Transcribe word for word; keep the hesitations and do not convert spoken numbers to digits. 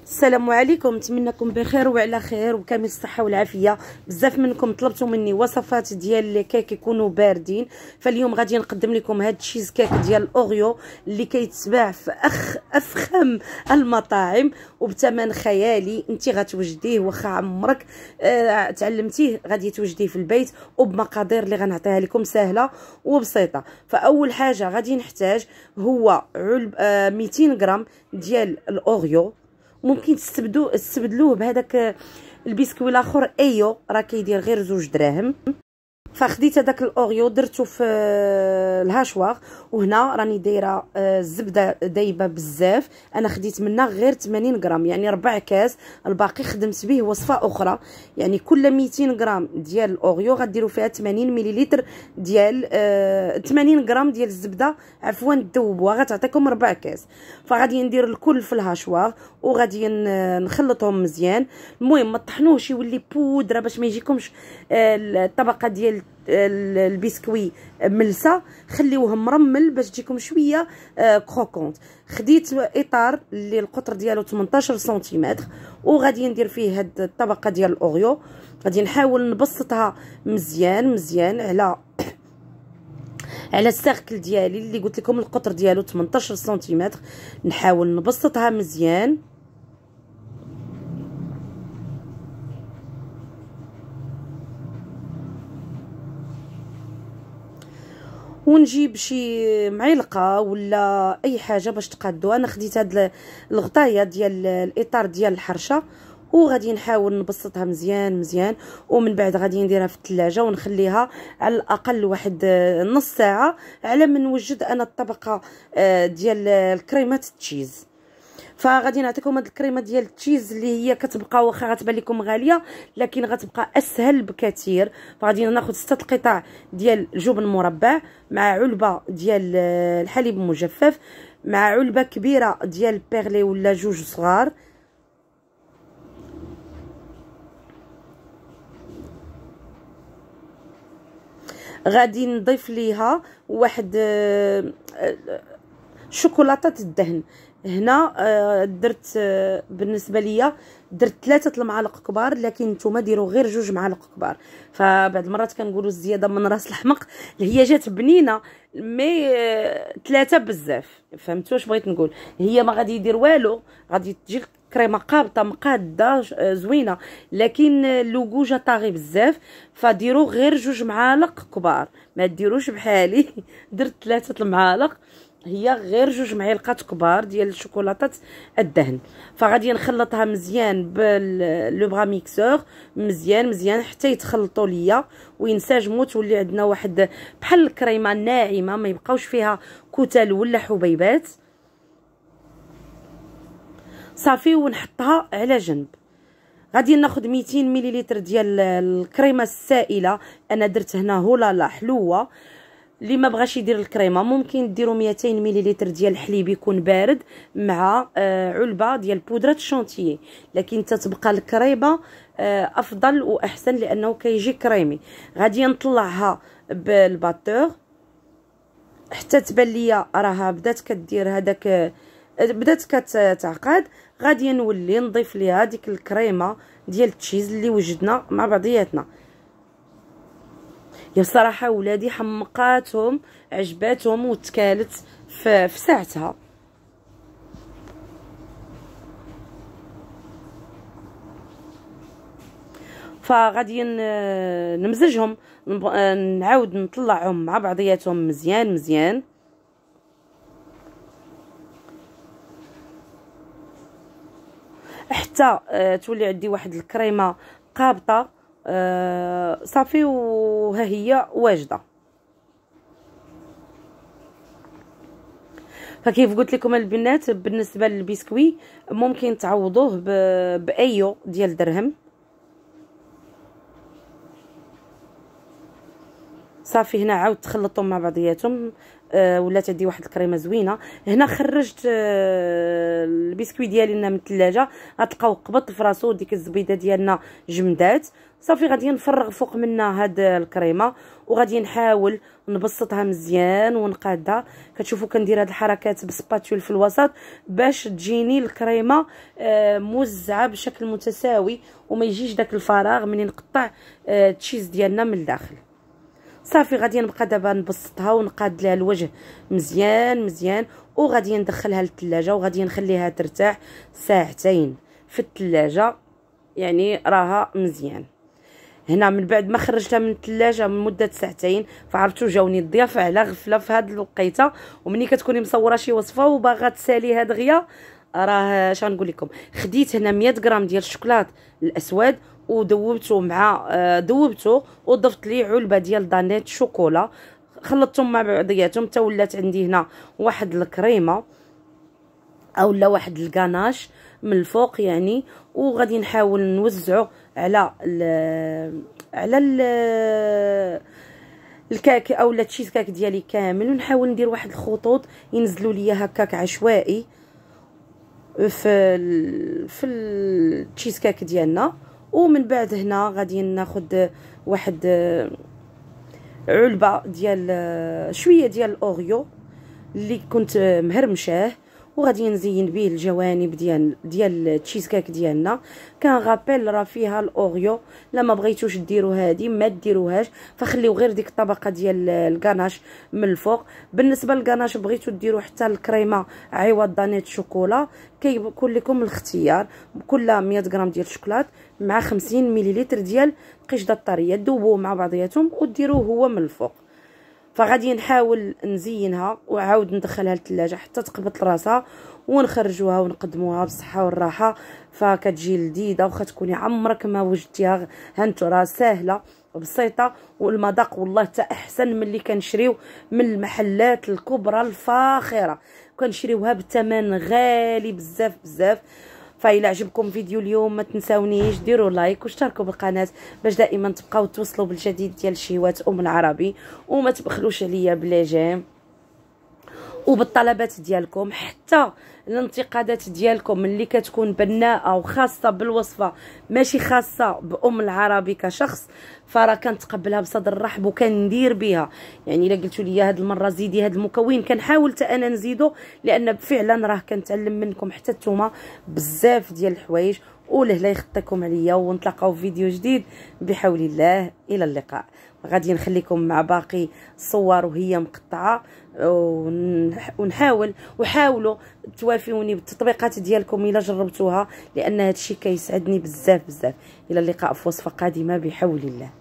السلام عليكم، نتمنىكم بخير وعلى خير وكامل الصحه والعافيه. بزاف منكم طلبتوا مني وصفات ديال لي كيك يكونوا باردين، فاليوم غادي نقدم لكم هاد التشيز كيك ديال الاوريو اللي كيتباع في اخ افخم المطاعم وبثمن خيالي. انت غتوجديه واخا عمرك آه تعلمتيه غادي توجديه في البيت وبمقادير اللي غنعطيها لكم سهله وبسيطه. فاول حاجه غادي نحتاج هو علب آه مئتين غرام ديال الاوريو. ممكن تستبدلوه تستبدلوه بهذاك البسكوي الاخر ايو راه كيدير غير زوج دراهم. فخديت هذاك الاوريو درتو في الهاشواغ، وهنا راني دايره الزبده دايبه بزاف. انا خديت منها غير ثمانين غرام، يعني ربع كاس، الباقي خدمت به وصفه اخرى. يعني كل مئتين غرام ديال الاوريو غديروا فيها ثمانين مليلتر ديال آه ثمانين غرام ديال الزبده عفوا تذوبوها، غتعطيكم ربع كاس. فغادي ندير الكل في الهاشواغ وغادي نخلطهم مزيان. المهم ما طحنوش يولي بودره باش ما يجيكمش آه الطبقه ديال البسكوي ملسه، خليوه مرمل باش تجيكم شويه آه كروكونت. خديت اطار اللي القطر ديالو ثمنطاش سنتيمتر وغادي ندير فيه هاد الطبقه ديال الاوريو. غادي نحاول نبسطها مزيان مزيان على على السيركل ديالي اللي قلت لكم القطر ديالو ثمنطاش سنتيمتر. نحاول نبسطها مزيان ونجيب شي معلقه ولا اي حاجه باش تقادوا. انا خديت هاد الغطايه ديال الاطار ديال الحرشه وغادي نحاول نبسطها مزيان مزيان، ومن بعد غادي نديرها في الثلاجه ونخليها على الاقل واحد نص ساعه على ما نوجد انا الطبقه ديال الكريمات التشيز. فغادي نعطيكم هاد الكريمه ديال التشيز اللي هي كتبقى واخا غتبان لكم غاليه لكن غتبقى اسهل بكثير. فغادي ناخذ ستة القطع ديال الجبن مربع مع علبه ديال الحليب مجفف مع علبه كبيره ديال بيرلي ولا جوج صغار. غادي نضيف ليها واحد شوكولاته الدهن. هنا درت بالنسبه ليا درت ثلاثه المعالق كبار، لكن نتوما ديروا غير جوج معالق كبار. فبعض المرات كنقولوا الزياده من راس الحمق، هي جات بنينه مي ثلاثه بزاف. فهمتوا واش بغيت نقول؟ هي ما غادي يدير والو، غادي تجي كريمه قابطه مقاده زوينه، لكن اللوغوجه طاغي بزاف. فديروا غير جوج معالق كبار، ما ديروش بحالي درت ثلاثه المعالق، هي غير جوج معالق كبار ديال الشوكولاته الدهن. فغادي نخلطها مزيان باللو بغا ميكسور مزيان مزيان حتى يتخلطوا ليا وينسجموا، تولي عندنا واحد بحال الكريمه ناعمه ما يبقاوش فيها كتل ولا حبيبات. صافي ونحطها على جنب. غادي ناخذ مئتين مليلتر ديال الكريمه السائله. انا درت هنا هولالا حلوه. اللي ما بغاش يدير الكريمه ممكن ديروا مئتين مليلتر ديال الحليب يكون بارد مع آه علبه ديال بودره الشونتيي، لكن تتبقى الكريمه آه افضل واحسن لانه كيجي كريمي. غادي نطلعها بالباتور حتى تبان ليا راها بدات كدير هذاك آه بدات كتعقد. غادي نولي نضيف ليها ديك الكريمه ديال التشيز اللي وجدنا مع بعضياتنا. يا صراحه ولادي حمقاتهم عجباتهم وتكالت في, في ساعتها. فغادي نمزجهم نعاود نطلعهم مع بعضياتهم مزيان مزيان حتى تولي عندي واحد الكريمه قابطه. آه صافي وها هي واجده. فكيف قلت لكم البنات بالنسبه للبسكوي ممكن تعوضوه بايو ديال درهم. صافي هنا عاود تخلطهم مع بعضياتهم. آه ولات عندي واحد الكريمه زوينه. هنا خرجت آه البسكوي ديالي من الثلاجه، غتلقاو قبط في راسو، ديك الزبيده ديالنا جمدات. صافي غادي نفرغ فوق منها هاد الكريمه وغادي نحاول نبسطها مزيان ونقادها. كتشوفوا كندير هاد الحركات بسباتول في الوسط باش تجيني الكريمه آه موزعه بشكل متساوي وما يجيش داك الفراغ منين نقطع آه التشيز ديالنا من الداخل. صافي غادي نبقى دابا نبسطها ونقاد لها الوجه مزيان مزيان، وغادي ندخلها للثلاجه وغادي نخليها ترتاح ساعتين في الثلاجه، يعني راها مزيان. هنا من بعد ما خرجتها من الثلاجه من مده ساعتين، فعرفتوا جاوني الضيافه على غفله في هذه الوقيته، ومني كتكوني مصوره شي وصفه وباغا تساليها دغيا، راه اش غنقول لكم. خديت هنا مية غرام ديال الشوكولات الاسود ودوبته مع آه دوبته وضفت ليه علبه ديال دانيت شوكولا، خلطتهم مع بعضياتهم حتى ولات عندي هنا واحد الكريمه اولا واحد الكاناش من الفوق يعني. وغادي نحاول نوزعو على ال على ال الكاك اولا التشيز كاك ديالي كامل، ونحاول ندير واحد الخطوط ينزلوا ليا هكاك عشوائي في ال في التشيز كاك ديالنا. ومن بعد هنا غادي ناخذ واحد علبه ديال شويه ديال الاوريو اللي كنت مهرمشاه، وغادي نزين به الجوانب ديال ديال التشيز كاك ديالنا. كان غابيل راه فيها الاوريو، لما بغيتوش ديروا هذه ما ديروهاش، فخليو غير ديك الطبقه ديال الكاناش من الفوق. بالنسبه للكاناش بغيتو ديروا حتى الكريمه عوض دانيت شوكولا، كيكون لكم الاختيار. كل مية غرام ديال الشوكولات مع خمسين مليلتر ديال قشده طريه، دوبوه مع بعضياتهم وديروه هو من الفوق. فغادي نحاول نزينها وعاود ندخلها للثلاجه حتى تقبط راسها ونخرجوها ونقدموها بالصحه والراحه. فكتجي لذيذه واخا تكوني عمرك ما وجدتيها. هانتو راه ساهله وبسيطه، والمذاق والله حتى احسن من اللي كنشريو من المحلات الكبرى الفاخره، كنشريوها بثمن غالي بزاف بزاف. فإلا عجبكم فيديو اليوم ما تنساونيش ديروا لايك واشتركوا بالقناه باش دائما تبقاو توصلوا بالجديد ديال شهيوات ام العربي، وما تبخلوش عليا بلا جيم وبالطلبات ديالكم. حتى الانتقادات ديالكم اللي كتكون بناءه وخاصه بالوصفه ماشي خاصه بام العربي كشخص، فراه كنتقبلها بصدر رحب وكندير بها. يعني الا قلتوا لي هاد المره زيدي هاد المكون كنحاول حتى انا نزيدو، لان فعلا راه كنتعلم منكم حتى نتوما بزاف ديال الحوايج. ولهلا يخطيكم عليا، ونتلاقاو في فيديو جديد بحول الله. الى اللقاء. غادي نخليكم مع باقي الصور وهي مقطعه، ونحاول وحاولوا توافيوني بالتطبيقات ديالكم الا جربتوها، لان هادشي كيسعدني بزاف بزاف. الى اللقاء في وصفه قادمه بحول الله.